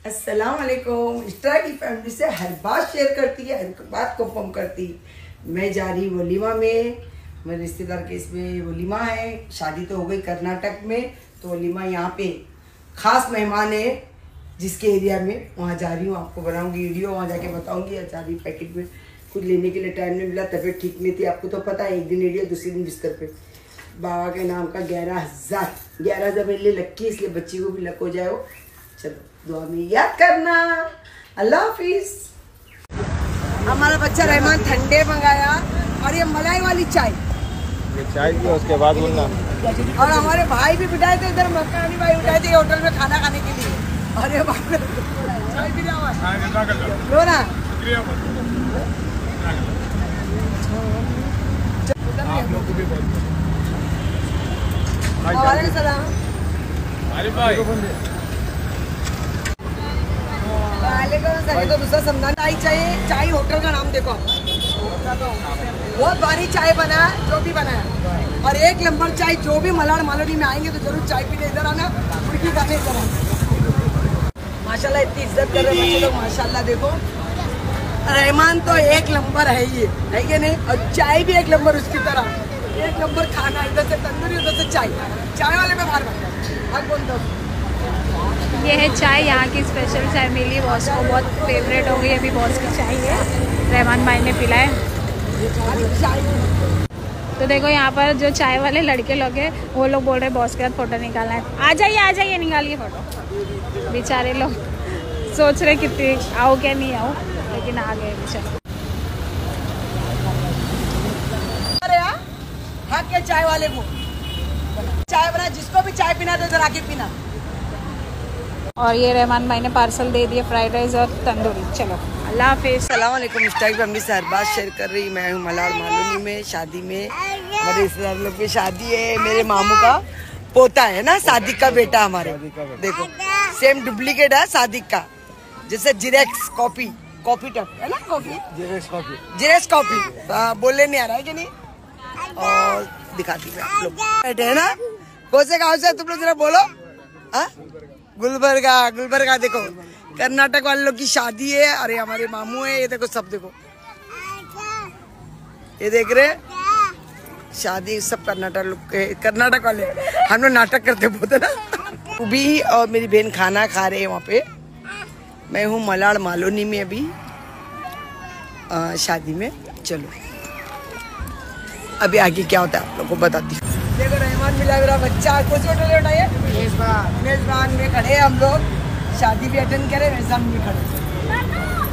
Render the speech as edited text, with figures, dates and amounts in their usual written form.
अस्सलाम वालेकुम। इस्ट्रा की फैमिली से हर बात शेयर करती है, हर बात को पम करती। मैं जा रही वलीमा में, मेरे रिश्तेदार के इसमें वलीमा है। शादी तो हो गई कर्नाटक में, तो वलीमा यहाँ पे ख़ास मेहमान है जिसके एरिया में, वहाँ जा रही हूँ। आपको बनाऊँगी वीडियो, वहाँ जाके बताऊँगी। अचारी पैकेट में कुछ लेने के लिए टाइम नहीं मिला, तबीयत ठीक नहीं थी। आपको तो पता है, एक दिन एरिया दूसरे दिन बिस्तर पे। बाबा के नाम का 11,000 मेरे लिए लक्की, इसलिए बच्ची को भी लक हो जाए। चलो दुआ में याद करना। अल्लाह हाफिज। हमारा बच्चा रहमान ठंडे मंगाया और ये मलाई वाली चाय, ये चाय की उसके बाद बोलना। और हमारे भाई भी बिठाए थे इधर, मकानी भाई बिठाए थे होटल में खाना खाने के लिए। अरे चाय भी लो ना। वालेकुम सलाम। तो दूसरा समझाना, चाय चाहिए। चाय होटल का नाम देखो, बहुत भारी चाय बना है, जो भी बना है। और एक नंबर चाय, जो भी मलाड़ मालोनी में आएंगे तो जरूर चाय पीने इधर आना, मुर्गी खाने इधर आना। माशाल्लाह इतनी इज्जत कर रहे बच्चे लोग, माशाल्लाह। देखो रहमान तो एक नंबर है, ये है कि नहीं? और चाय भी एक नंबर उसकी तरह, एक नंबर खाना। इधर से तंदूरी, उधर से चाय। चाय वाले में मार ये है चाय, यहाँ की स्पेशल चाय मिली बॉस को, बहुत फेवरेट हो गई। अभी बॉस की चाय है, रहमान भाई ने पिलाए। तो देखो यहाँ पर जो चाय वाले लड़के लोग हैं, वो लोग बोल रहे बॉस के साथ फ़ोटो निकालना है। आ जाइए निकालिए फ़ोटो। बेचारे लोग सोच रहे कितनी आओ क्या नहीं आओ, लेकिन आ गए बेचारे। हक है चाय वाले को, चाय बना। जिसको भी चाय पीना तो जरा के पीना। और ये रहमान भाई ने पार्सल दे दिए, फ्राइड राइस और तंदूरी। चलो अल्लाह हाफिज़। अस्सलाम वालेकुम। स्टाइल फैमिली से हर बात शेयर कर रही। मैं हूँ मलाड़ मालोनी में, शादी में। मेरे रिश्तेदार लोग की शादी है। मेरे मामू का पोता है ना, सादिक का बेटा हमारे। देखो सेम डुप्लीकेट है सादिक का, जैसे जिरेक्स कॉपी टप है ना, कॉपी जिरेक्स कॉपी बोलने नहीं आ रहा है कि नहीं? और दिखाती हूँ आप लोग बैठे है ना। कौन से गाँव से तुम लोग जरा बोलो। हाँ, गुलबर्गा। देखो कर्नाटक वाले लोग की शादी है। अरे हमारे मामू है, ये देखो सब देखो, ये देख रहे शादी सब कर्नाटक वाले। हम लोग नाटक करते बहुत है ना। भी और मेरी बहन खाना खा रहे हैं वहाँ पे। मैं हूँ मलाड़ मालोनी में अभी शादी में। चलो अभी आगे क्या होता है आप लोग को बताती हूँ। देखो रहमान मिला मेरा बच्चा। कौन सी होटल उठाइए? मेजबान में खड़े हम लोग, शादी भी अटेंड करे, मेजबान भी खड़े।